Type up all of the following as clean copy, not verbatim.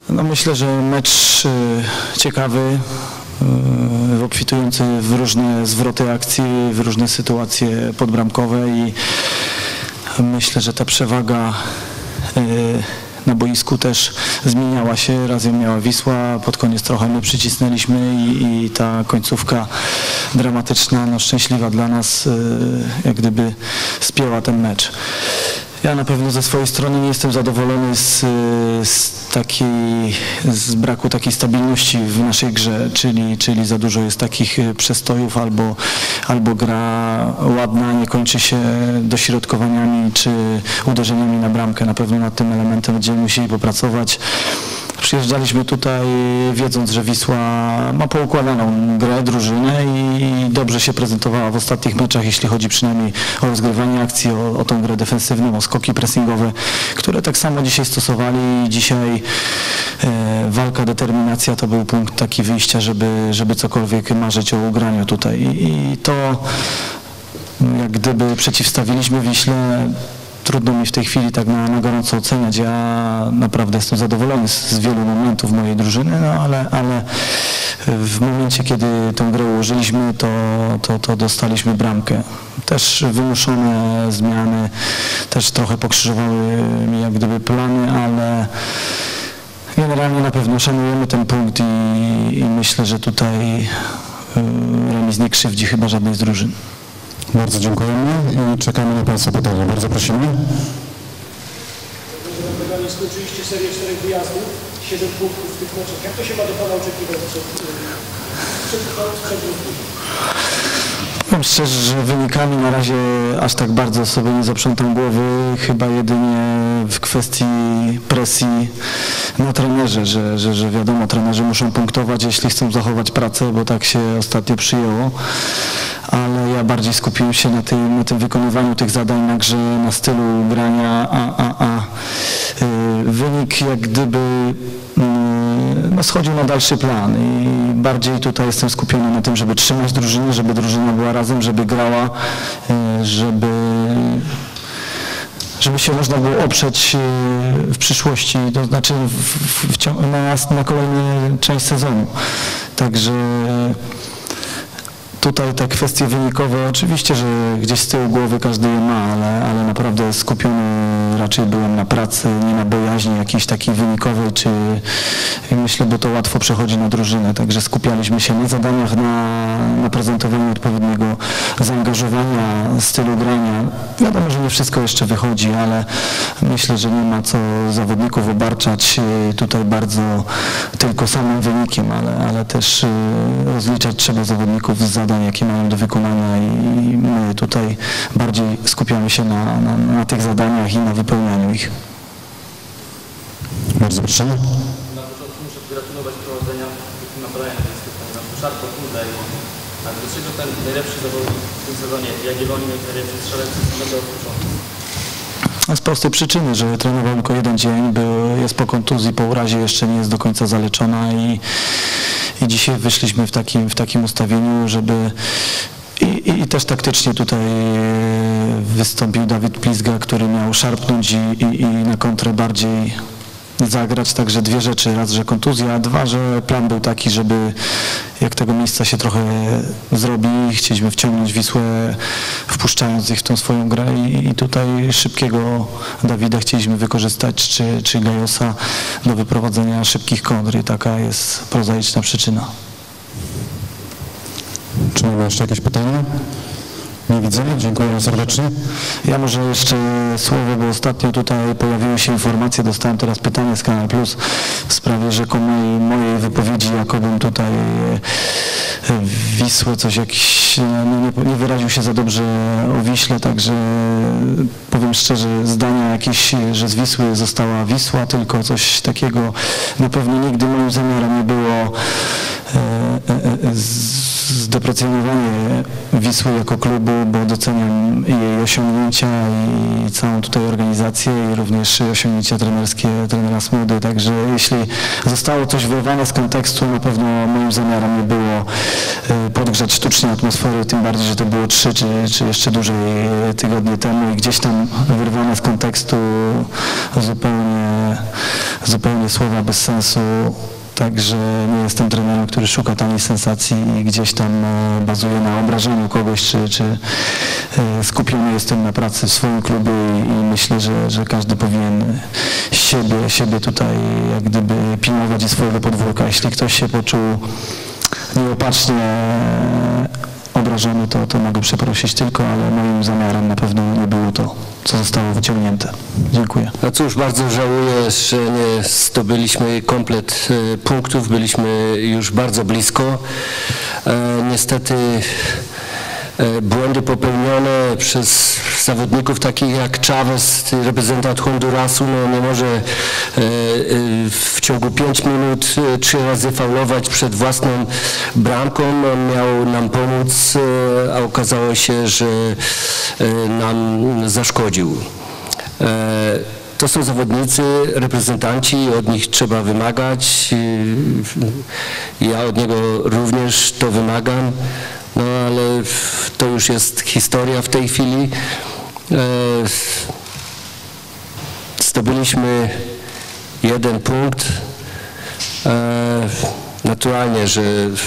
No myślę, że mecz ciekawy, obfitujący w różne zwroty akcji, w różne sytuacje podbramkowe i myślę, że ta przewaga na boisku też zmieniała się, raz ją miała Wisła, pod koniec trochę my przycisnęliśmy i ta końcówka dramatyczna, no szczęśliwa dla nas, jak gdyby spięła ten mecz. Ja na pewno ze swojej strony nie jestem zadowolony z braku takiej stabilności w naszej grze, czyli za dużo jest takich przestojów albo gra ładna nie kończy się dośrodkowaniami czy uderzeniami na bramkę. Na pewno nad tym elementem będziemy musieli popracować. Przyjeżdżaliśmy tutaj wiedząc, że Wisła ma poukładaną grę, drużynę i dobrze się prezentowała w ostatnich meczach, jeśli chodzi przynajmniej o rozgrywanie akcji, o tą grę defensywną, o skoki pressingowe, które tak samo dzisiaj stosowali. Dzisiaj walka, determinacja to był punkt taki wyjścia, żeby cokolwiek marzyć o ugraniu tutaj. I to jak gdyby przeciwstawiliśmy Wiśle. Trudno mi w tej chwili tak na gorąco oceniać. Ja naprawdę jestem zadowolony z wielu momentów mojej drużyny, no ale w momencie, kiedy tę grę ułożyliśmy, to dostaliśmy bramkę. Też wymuszone zmiany, też trochę pokrzyżowały mi jak gdyby plany, ale generalnie na pewno szanujemy ten punkt i myślę, że tutaj remis nie krzywdzi chyba żadnej z drużyn. Bardzo dziękujemy i czekamy na Państwa pytania. Bardzo prosimy. Skończyliście serię 4 wyjazdów, 7 punktów w tych meczach. Jak to się ma do Pana oczekiwać przed Powiem szczerze, że wynikami na razie aż tak bardzo sobie nie zaprzątam głowy, chyba jedynie w kwestii presji na trenerze, że wiadomo, trenerzy muszą punktować, jeśli chcą zachować pracę, bo tak się ostatnio przyjęło, ale ja bardziej skupiłem się na tym wykonywaniu tych zadań, na grze, na stylu grania, wynik jak gdyby schodził na dalszy plan i bardziej tutaj jestem skupiony na tym, żeby trzymać drużynę, żeby drużyna była razem, żeby grała, żeby się można było oprzeć w przyszłości, to znaczy na kolejną część sezonu. Także tutaj te kwestie wynikowe, oczywiście, że gdzieś z tyłu głowy każdy je ma, ale naprawdę skupiony raczej byłem na pracy, nie na bojaźni jakiejś takiej wynikowej, czy myślę, bo to łatwo przechodzi na drużynę, także skupialiśmy się na zadaniach, na prezentowaniu odpowiedniego zaangażowania, stylu grania. Wiadomo, że nie wszystko jeszcze wychodzi, ale myślę, że nie ma co zawodników obarczać tutaj bardzo tylko samym wynikiem, ale też rozliczać trzeba zawodników z zadań, jakie mają do wykonania i my tutaj bardziej skupiamy się na tych zadaniach i na wypełnianiu ich. Bardzo proszę. Na początku muszę gratulować prowadzenia na badania na Szarko, Kudaj. A dlaczego ten najlepszy zawodnik w tym sezonie, Jagiellonii, najlepszy strzelec od początku? Z prostej przyczyny, że trenował tylko jeden dzień, jest po kontuzji, po urazie, jeszcze nie jest do końca zaleczona i dzisiaj wyszliśmy w takim ustawieniu, żeby i też taktycznie tutaj wystąpił Dawid Pizga, który miał szarpnąć i na kontrę bardziej zagrać, także dwie rzeczy, raz, że kontuzja, a dwa, że plan był taki, żeby jak tego miejsca się trochę zrobi, chcieliśmy wciągnąć Wisłę, wpuszczając ich w tą swoją grę i tutaj szybkiego Dawida chcieliśmy wykorzystać, czy Gajosa do wyprowadzenia szybkich kontr i taka jest prozaiczna przyczyna. Czy mamy jeszcze jakieś pytania? Nie widzę, dziękuję serdecznie. Ja może jeszcze słowo, bo ostatnio tutaj pojawiły się informacje, dostałem teraz pytanie z Kanal Plus w sprawie rzekomej mojej wypowiedzi, jakobym tutaj Wisłę coś jakiś, nie wyraził się za dobrze o Wiśle, także powiem szczerze, zdania jakieś, że z Wisły została Wisła, tylko coś takiego na pewno nigdy moim zamiarem nie było zdeprecjonowanie Wisły jako klubu, bo doceniam jej osiągnięcia i całą tutaj organizację i również osiągnięcia trenerskie trenera Smudy, także jeśli zostało coś wyrwane z kontekstu, na pewno moim zamiarem nie było podgrzać sztucznie atmosfery, tym bardziej, że to było 3 czy jeszcze dłużej tygodnie temu i gdzieś tam wyrwane z kontekstu zupełnie zupełnie słowa bez sensu. Także nie jestem trenerem, który szuka taniej sensacji i gdzieś tam bazuje na obrażeniu kogoś, czy skupiony jestem na pracy w swoim klubie i myślę, że każdy powinien siebie tutaj jak gdyby pilnować i swojego podwórka. Jeśli ktoś się poczuł nieopatrznie obrażony, to mogę przeprosić tylko, ale moim zamiarem na pewno nie było to, co zostało wyciągnięte. Dziękuję. No cóż, bardzo żałuję, że nie zdobyliśmy komplet punktów, byliśmy już bardzo blisko. Niestety błędy popełnione przez zawodników takich jak Chavez, reprezentant Hondurasu, no nie może w ciągu 5 minut 3 razy faulować przed własną bramką. On miał nam pomóc, a okazało się, że nam zaszkodził. To są zawodnicy, reprezentanci, od nich trzeba wymagać. Ja od niego również to wymagam. No ale to już jest historia w tej chwili. Zdobyliśmy 1 punkt. Naturalnie, że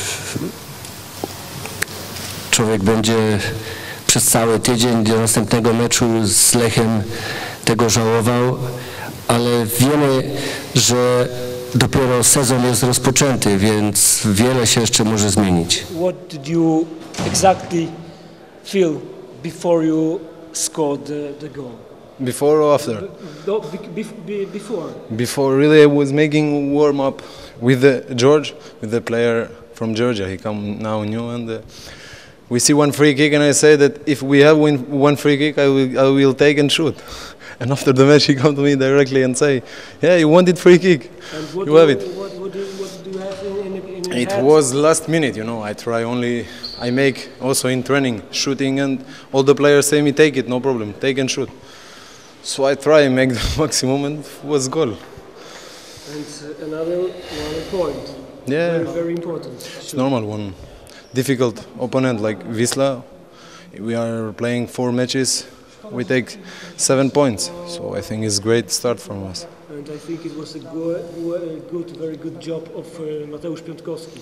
człowiek będzie przez cały tydzień do następnego meczu z Lechem tego żałował, ale wiemy, że dopiero sezon jest rozpoczęty, więc wiele się jeszcze może zmienić. What did you exactly feel before you scored the goal? Before or after? No, before. Before, really, I was making warm up with George, with the player from Georgia. He come now new, and we see one free kick, and I say that if we have one free kick, I will take and shoot. And after the match, he come to me directly and say, "Yeah, you wanted free kick. You have it." What do you have in your It head? was last minute, you know. I make also in training shooting, and all the players say me take it, no problem, take and shoot. So I try and make the maximum, and it was goal. And another point. Yeah, Very, very important. it's normal one. Difficult opponent like Wisla. We are playing 4 matches. We take 7 points, so I think it's a great start from us. And I think it was a very good job of Mateusz Piątkowski.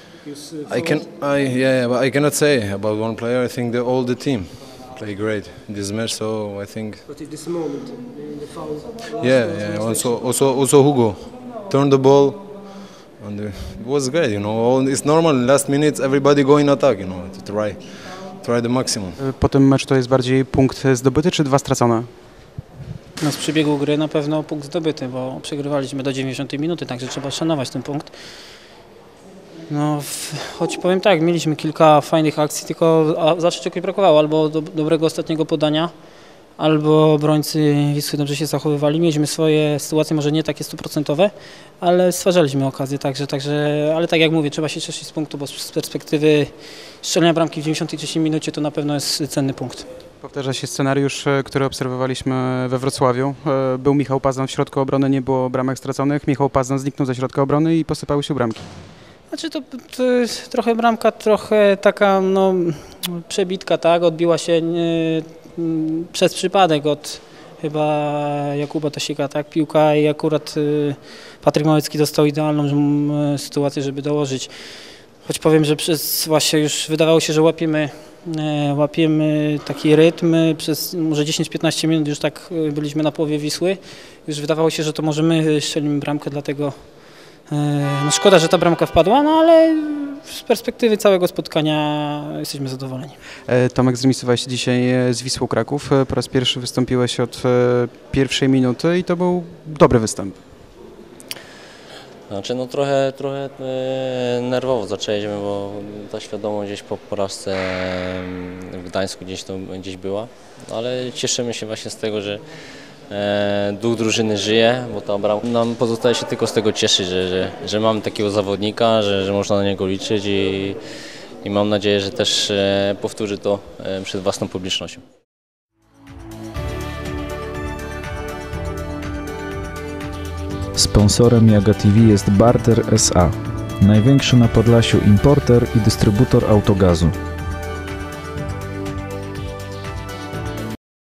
But I cannot say about one player. I think all the team play great in this match. So I think. But at this moment, in the foul. Also Hugo turned the ball, and it was great. You know, it's normal. In last minutes, everybody go in attack. You know, to try the maximum. Po tym meczu to jest bardziej punkt zdobyty czy 2 stracone? No z przebiegu gry na pewno punkt zdobyty, bo przegrywaliśmy do 90 minuty, także trzeba szanować ten punkt. No, choć powiem tak, mieliśmy kilka fajnych akcji, tylko zawsze czegoś brakowało, albo dobrego ostatniego podania, albo obrońcy Wisły dobrze się zachowywali. Mieliśmy swoje sytuacje, może nie takie 100%, ale stwarzaliśmy okazję, ale tak jak mówię, trzeba się cieszyć z punktu, bo z perspektywy strzelenia bramki w 93 minucie to na pewno jest cenny punkt. Powtarza się scenariusz, który obserwowaliśmy we Wrocławiu. Był Michał Pazdan w środku obrony, nie było bramek straconych. Michał Pazdan zniknął ze środka obrony i posypały się bramki. Znaczy to jest trochę bramka, trochę taka no, przebitka, tak? Odbiła się przez przypadek od chyba Jakuba Tasika, tak? Piłka i akurat Patryk Małecki dostał idealną sytuację, żeby dołożyć. Choć powiem, że właśnie już wydawało się, że łapiemy taki rytm, przez może 10-15 minut już tak byliśmy na połowie Wisły. Już wydawało się, że to może my strzelimy bramkę, dlatego no szkoda, że ta bramka wpadła, no ale z perspektywy całego spotkania jesteśmy zadowoleni. Tomek, zremisowałeś się dzisiaj z Wisłą Kraków. Po raz pierwszy wystąpiłeś od pierwszej minuty i to był dobry występ. Znaczy no trochę nerwowo zaczęliśmy, bo ta świadomość gdzieś po porażce w Gdańsku gdzieś była, ale cieszymy się właśnie z tego, że duch drużyny żyje, bo ta bramka nam pozostaje się tylko z tego cieszyć, że mamy takiego zawodnika, że można na niego liczyć i mam nadzieję, że też powtórzy to przed własną publicznością. Sponsorem Jaga TV jest Barter SA, największy na Podlasiu importer i dystrybutor autogazu.